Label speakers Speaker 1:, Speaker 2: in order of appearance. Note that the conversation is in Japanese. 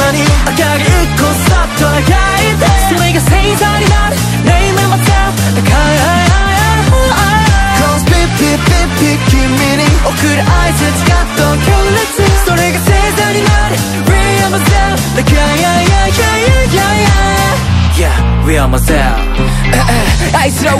Speaker 1: に明かり一個そっと描いて、それが星座になるね夢また高い Cause pick君に送る挨拶がと強烈、それが星座になる We are myself like yeah we are myself あいつら